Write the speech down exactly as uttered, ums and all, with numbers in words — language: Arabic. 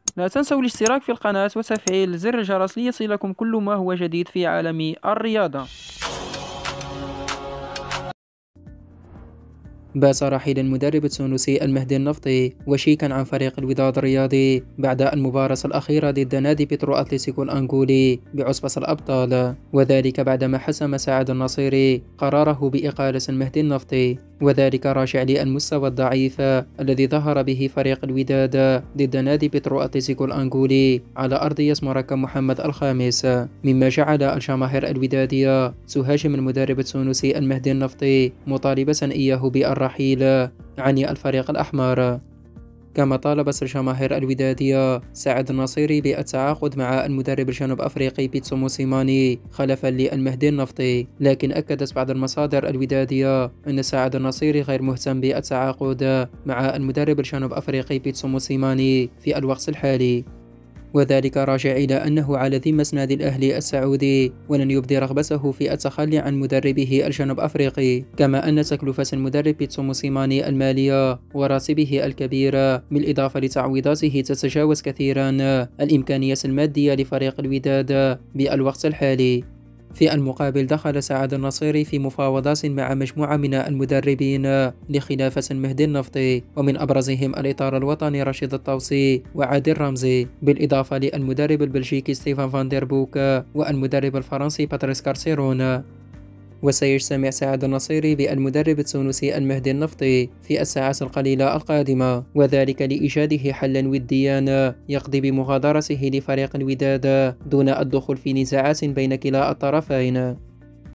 لا تنسوا الاشتراك في القناة وتفعيل زر الجرس ليصلكم كل ما هو جديد في عالم الرياضة. باس رحيل المدرب التونسي المهدي النفطي وشيكا عن فريق الوداد الرياضي بعد المباراة الأخيرة ضد نادي بترو أتلتيكو الأنغولي بعصبة الأبطال، وذلك بعدما حسم سعد النصيري قراره بإقالة المهدي النفطي، وذلك راجع للمستوى الضعيف الذي ظهر به فريق الوداد ضد نادي بترو أتلتيكو الأنغولي على أرضية مركب محمد الخامس، مما جعل الجماهير الودادية تهاجم المدرب التونسي المهدي النفطي مطالبة إياه بالرحيل عن الفريق الأحمر. كما طالبت الجماهير الودادية سعد النصيري بالتعاقد مع المدرب الجنوب أفريقي بيتسو موسيماني خلفا للمهدي النفطي، لكن أكدت بعض المصادر الودادية أن سعد النصيري غير مهتم بالتعاقد مع المدرب الجنوب أفريقي بيتسو موسيماني في الوقت الحالي، وذلك راجع إلى أنه على ذمة نادي الأهلي السعودي ولن يبدي رغبته في التخلي عن مدربه الجنوب أفريقي، كما أن تكلفة المدرب بيتسو موسيماني المالية وراتبه الكبير بالإضافة لتعويضاته تتجاوز كثيرا الإمكانية المادية لفريق الوداد بالوقت الحالي. في المقابل دخل سعد النصيري في مفاوضات مع مجموعة من المدربين لخلافة المهدي النفطي، ومن أبرزهم الإطار الوطني رشيد الطوسي وعادل رمزي، بالإضافة للمدرب البلجيكي ستيفان فان دير بوك والمدرب الفرنسي باتريس كارسيرون. وسيجتمع سعد النصيري بالمدرب التونسي المهدي النفطي في الساعات القليلة القادمة، وذلك لإيجاده حلا وديا يقضي بمغادرته لفريق الوداد دون الدخول في نزاعات بين كلا الطرفين.